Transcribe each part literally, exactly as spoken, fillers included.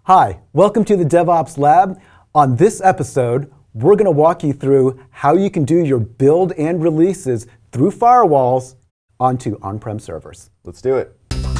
Hi, welcome to the DevOps Lab. On this episode, we're going to walk you through how you can do your build and releases through firewalls onto on-prem servers. Let's do it.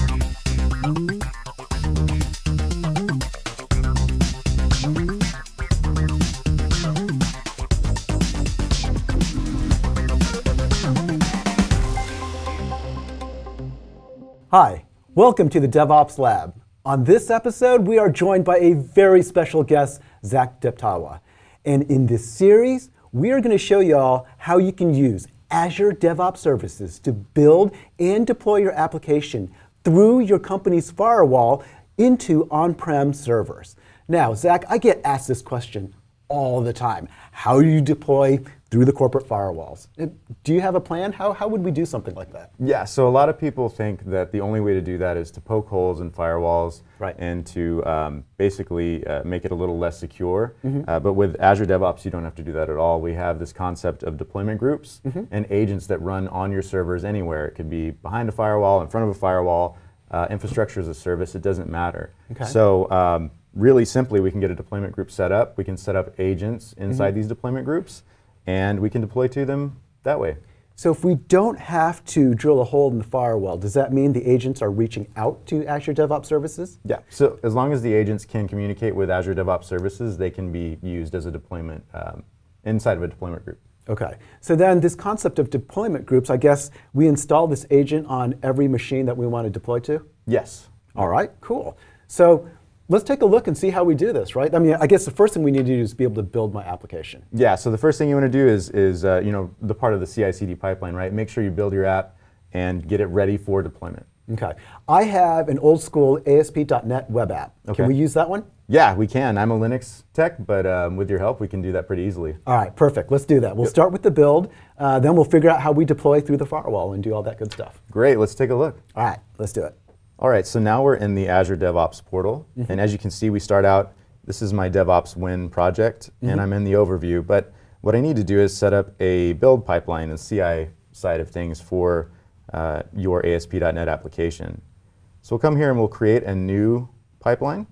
Hi, welcome to the DevOps Lab. On this episode, we are joined by a very special guest, Zach Deptawa. And in this series, we are going to show you all how you can use Azure DevOps services to build and deploy your application through your company's firewall into on-prem servers. Now, Zach, I get asked this question all the time. How do you deploy through the corporate firewalls? Do you have a plan? How, how would we do something like that? Yeah, so a lot of people think that the only way to do that is to poke holes in firewalls right. and to um, basically uh, make it a little less secure. Mm-hmm. uh, but with Azure DevOps, you don't have to do that at all. We have this concept of deployment groups mm-hmm. and agents that run on your servers anywhere. It could be behind a firewall, in front of a firewall, uh, infrastructure as a service, it doesn't matter. Okay. So um, really simply, we can get a deployment group set up. We can set up agents inside mm-hmm. these deployment groups, and we can deploy to them that way. So if we don't have to drill a hole in the firewall, does that mean the agents are reaching out to Azure DevOps services? Yeah, so as long as the agents can communicate with Azure DevOps services, they can be used as a deployment, um, inside of a deployment group. Okay, so then this concept of deployment groups, I guess we install this agent on every machine that we want to deploy to? Yes. All right, cool. So let's take a look and see how we do this, right? I mean, I guess the first thing we need to do is be able to build my application. Yeah, so the first thing you want to do is, is uh, you know, the part of the C I C D pipeline, right? Make sure you build your app and get it ready for deployment. Okay. I have an old school A S P dot net web app. Okay. Can we use that one? Yeah, we can. I'm a Linux tech, but um, with your help, we can do that pretty easily. All right, perfect. Let's do that. We'll yep. start with the build, uh, then we'll figure out how we deploy through the firewall and do all that good stuff. Great, let's take a look. All right, let's do it. All right, so now we're in the Azure DevOps portal, mm-hmm. and as you can see, we start out, this is my DevOps Win project, mm-hmm. and I'm in the overview, but what I need to do is set up a build pipeline and C I side of things for uh, your A S P dot net application. So we'll come here and we'll create a new pipeline,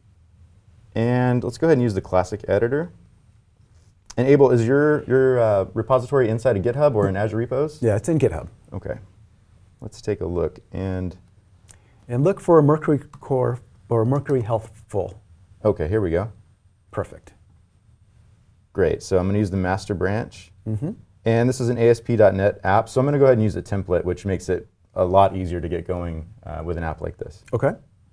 and let's go ahead and use the classic editor. And Abel, is your, your uh, repository inside of GitHub or in Azure Repos? Yeah, it's in GitHub. Okay, let's take a look. and. And look for a Mercury Core or Mercury Healthful. Okay, here we go. Perfect. Great, so I'm going to use the master branch. Mm-hmm. And this is an A S P dot net app, so I'm going to go ahead and use a template, which makes it a lot easier to get going uh, with an app like this. Okay.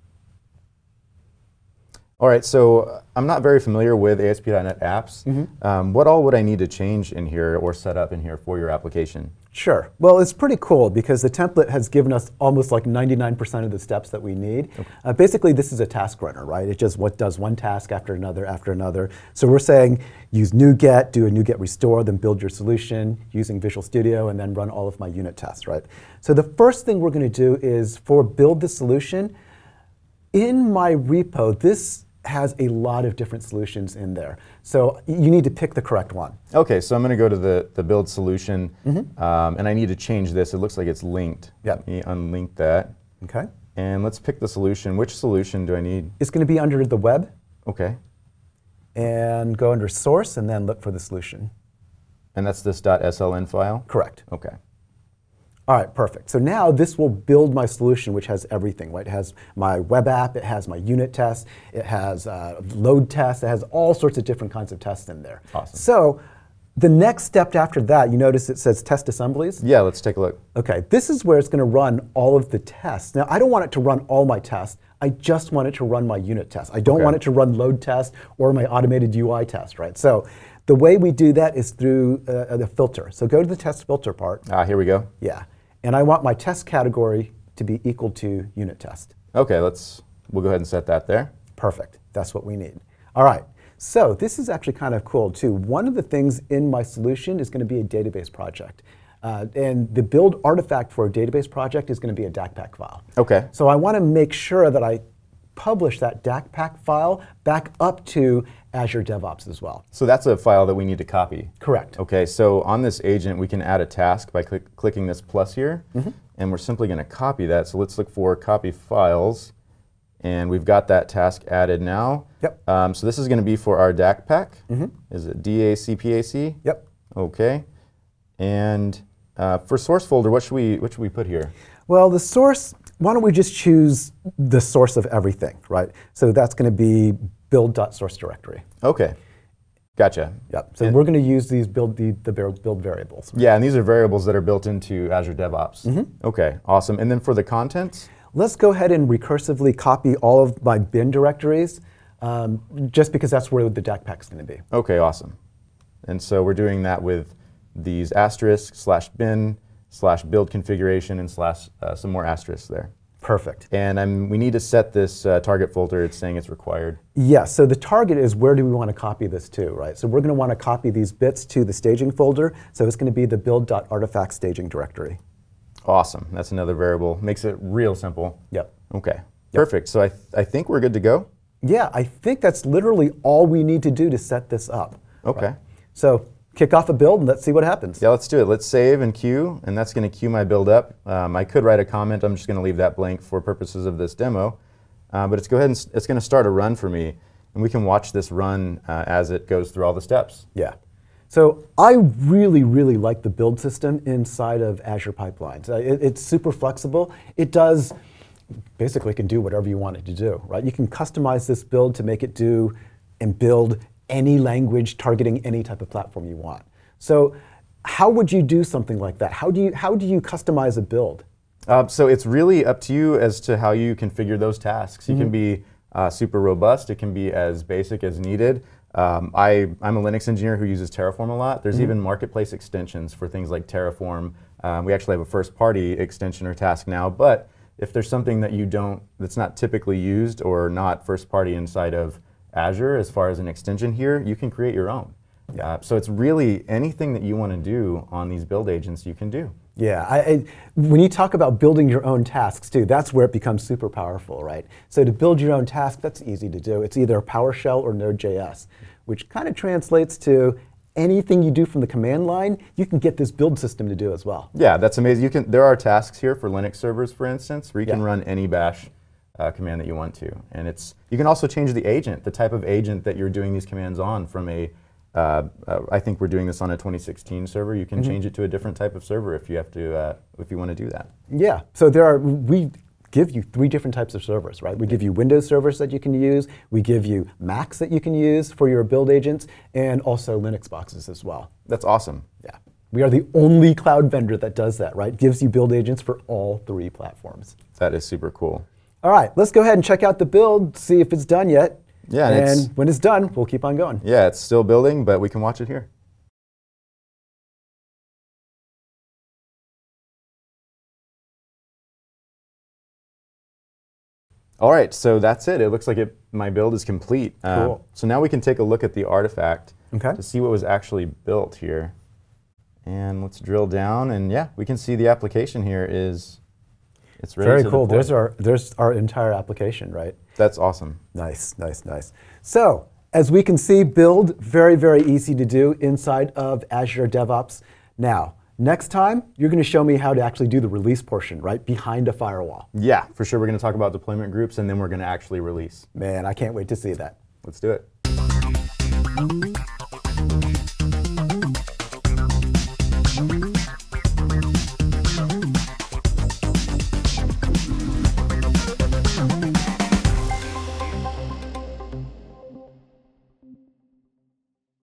All right, so I'm not very familiar with A S P dot net apps. Mm-hmm. um, what all would I need to change in here or set up in here for your application? Sure. Well, it's pretty cool because the template has given us almost like ninety-nine percent of the steps that we need. Okay. Uh, basically, this is a task runner, right? It just what does one task after another after another. So we're saying use NuGet, do a NuGet restore, then build your solution using Visual Studio, and then run all of my unit tests, right? So the first thing we're going to do is for build the solution. In my repo, this has a lot of different solutions in there. So you need to pick the correct one. Okay, so I'm going to go to the, the build solution, mm-hmm. um, and I need to change this. It looks like it's linked. Yep. Let me unlink that. Okay. And let's pick the solution. Which solution do I need? It's going to be under the web. Okay. And go under source and then look for the solution. And that's this .sln file? Correct. Okay. All right, perfect. So now this will build my solution, which has everything, right? It has my web app, it has my unit tests, it has uh, load tests, it has all sorts of different kinds of tests in there. Awesome. So the next step after that, you notice it says test assemblies? Yeah, let's take a look. Okay, this is where it's going to run all of the tests. Now, I don't want it to run all my tests. I just want it to run my unit tests. I don't okay. want it to run load test or my automated U I test, right? So the way we do that is through uh, the filter. So go to the test filter part. Ah, here we go. Yeah. And I want my test category to be equal to unit test. Okay, let's, we'll go ahead and set that there. Perfect. That's what we need. All right. So this is actually kind of cool, too. One of the things in my solution is going to be a database project. Uh, and the build artifact for a database project is going to be a D A C pack file. Okay. So I want to make sure that I publish that D A C pack file back up to Azure DevOps as well. So that's a file that we need to copy? Correct. Okay, so on this agent, we can add a task by click, clicking this plus here, mm-hmm. and we're simply going to copy that. So let's look for copy files, And we've got that task added now. Yep. Um, so this is going to be for our D A C pack. Mm-hmm. Is it D A C P A C? Yep. Okay. And uh, for source folder, what should we what should we put here? Well, the source, why don't we just choose the source of everything, right? So that's going to be build.source directory. Okay. Gotcha. Yep. So And we're going to use these build the, the build variables. yeah, and these are variables that are built into Azure DevOps. Mm-hmm. Okay, awesome. And then for the contents? Let's go ahead and recursively copy all of my bin directories, um, just because that's where the D A C pack is going to be. Okay, awesome. And so we're doing that with these asterisk slash bin slash build configuration and slash uh, some more asterisks there. Perfect. And um, we need to set this uh, target folder. It's saying it's required. Yeah, so the target is where do we want to copy this to, right? So we're going to want to copy these bits to the staging folder. So it's going to be the build.artifact staging directory. Awesome. That's another variable. Makes it real simple. Yep. Okay. Yep. Perfect. So I, th I think we're good to go. Yeah, I think that's literally all we need to do to set this up. Okay. Right? So kick off a build and let's see what happens. Yeah, let's do it. Let's save and queue, and that's going to queue my build up. Um, I could write a comment. I'm just going to leave that blank for purposes of this demo. Uh, but it's go ahead and it's going to start a run for me, and we can watch this run uh, as it goes through all the steps. Yeah. So I really, really like the build system inside of Azure Pipelines. Uh, it, it's super flexible. It does, basically can do whatever you want it to do, right? You can customize this build to make it do and build any language targeting any type of platform you want. So how would you do something like that? How do you, how do you customize a build? Uh, so it's really up to you as to how you configure those tasks. You mm-hmm. can be uh, super robust. It can be as basic as needed. Um, I, I'm a Linux engineer who uses Terraform a lot. There's mm-hmm. even marketplace extensions for things like Terraform. Um, we actually have a first-party extension or task now, but if there's something that you don't, that's not typically used or not first-party inside of Azure as far as an extension here, you can create your own. Yeah. Uh, so it's really anything that you want to do on these build agents you can do. Yeah, I, I, when you talk about building your own tasks too, that's where it becomes super powerful, right? So to build your own task, that's easy to do. It's either PowerShell or Node.js, which kind of translates to anything you do from the command line, you can get this build system to do as well. Yeah, that's amazing. You can. There are tasks here for Linux servers, for instance, where you yeah. can run any bash uh, command that you want to. And it's you can also change the agent, the type of agent that you're doing these commands on from a Uh, uh, I think we're doing this on a twenty sixteen server. You can mm-hmm. change it to a different type of server if you have to, uh, if you want to do that. Yeah. So there are. We give you three different types of servers, right? We give you Windows servers that you can use. We give you Macs that you can use for your build agents, and also Linux boxes as well. That's awesome. Yeah. We are the only cloud vendor that does that, right? Gives you build agents for all three platforms. That is super cool. All right. Let's go ahead and check out the build. See if it's done yet. Yeah, and, and it's, when it's done, we'll keep on going. Yeah, it's still building, but we can watch it here. All right, so that's it. It looks like it, my build is complete. Cool. Uh, so now we can take a look at the artifact okay. to see what was actually built here. And let's drill down, and yeah, we can see the application here is it's ready Very to cool. deploy. There's our, there's our entire application, right? That's awesome. Nice, nice, nice. So, as we can see, build, very, very easy to do inside of Azure DevOps. Now, next time, you're going to show me how to actually do the release portion, right, behind a firewall. Yeah, for sure. We're going to talk about deployment groups, and then we're going to actually release. Man, I can't wait to see that. Let's do it.